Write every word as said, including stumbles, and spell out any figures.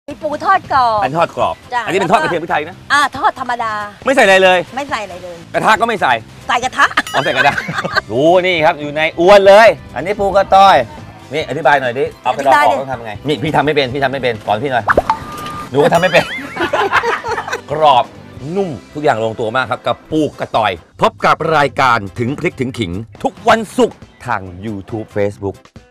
มีปูทอดกรอบอันทอดกรอบอันนี้เป็นทอดกระเทียมพริกไทยนะอ่าทอดธรรมดาไม่ใส่อะไรเลยไม่ใส่อะไรเลยกระทะก็ไม่ใส่ใส่กระทะเอาใส่กระทะดูนี่ครับอยู่ในอวนเลยอันนี้ปูกระต้อยนี่อธิบายหน่อยดิเอากระดองออกต้องทำไงนี่พี่ทำไม่เป็นพี่ทำไม่เป็นสอนพี่หน่อยหนูก็ทำไม่เป็นกรอบนุ่มทุกอย่างลงตัวมากครับกับปูกระต่อยพบกับรายการถึงพริกถึงขิงทุกวันศุกร์ทาง YouTube Facebook